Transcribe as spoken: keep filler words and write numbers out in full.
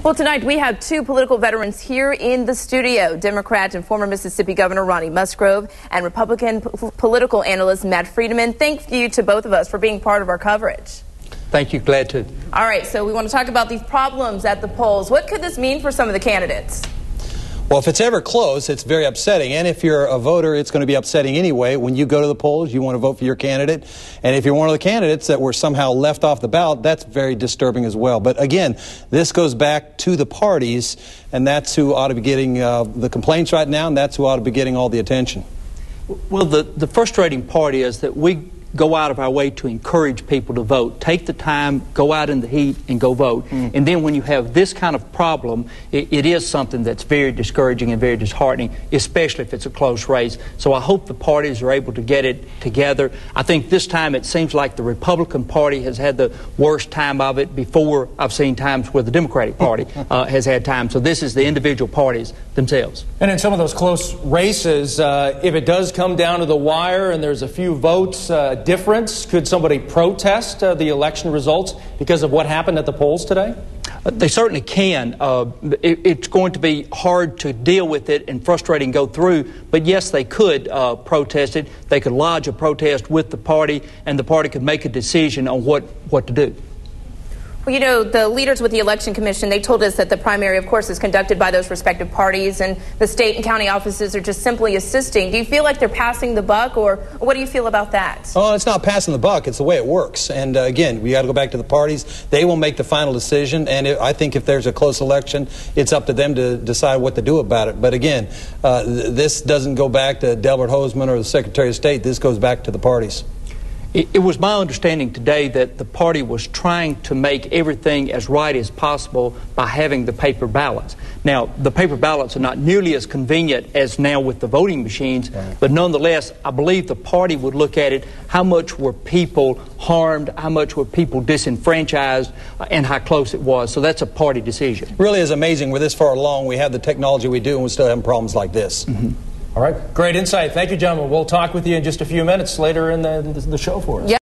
Well, tonight we have two political veterans here in the studio, Democrat and former Mississippi Governor Ronnie Musgrove and Republican political analyst Matt Friedeman. Thank you to both of us for being part of our coverage. Thank you. Glad to. All right, so we want to talk about these problems at the polls. What could this mean for some of the candidates? Well, if it's ever close, it's very upsetting. And if you're a voter, it's going to be upsetting anyway. When you go to the polls, you want to vote for your candidate. And if you're one of the candidates that were somehow left off the ballot, that's very disturbing as well. But again, this goes back to the parties, and that's who ought to be getting uh, the complaints right now, and that's who ought to be getting all the attention. Well, the, the frustrating part is that we go out of our way to encourage people to vote. Take the time, go out in the heat, and go vote. Mm. And then when you have this kind of problem, it, it is something that's very discouraging and very disheartening, especially if it's a close race. So I hope the parties are able to get it together. I think this time it seems like the Republican Party has had the worst time of it. Before, I've seen times where the Democratic Party uh, has had time. So this is the individual parties themselves. And in some of those close races, uh, if it does come down to the wire and there's a few votes uh, difference, could somebody protest uh, the election results because of what happened at the polls today? Uh, they certainly can. Uh, it, it's going to be hard to deal with it and frustrating go through, but yes, they could uh, protest it. They could lodge a protest with the party, and the party could make a decision on what, what to do. Well, you know, the leaders with the Election Commission, they told us that the primary, of course, is conducted by those respective parties, and the state and county offices are just simply assisting. Do you feel like they're passing the buck, or what do you feel about that? Oh, it's not passing the buck. It's the way it works. And uh, again, we got to go back to the parties. They will make the final decision, and it, I think if there's a close election, it's up to them to decide what to do about it. But again, uh, th this doesn't go back to Delbert Hosemann or the Secretary of State. This goes back to the parties. It, it was my understanding today that the party was trying to make everything as right as possible by having the paper ballots. Now, the paper ballots are not nearly as convenient as now with the voting machines, right. But nonetheless, I believe the party would look at it, how much were people harmed, how much were people disenfranchised, uh, and how close it was. So that's a party decision. It really is amazing. We're this far along. We have the technology we do, and we're still having problems like this. Mm-hmm. All right. Great insight. Thank you, gentlemen. We'll talk with you in just a few minutes later in the, the show for us. Yeah.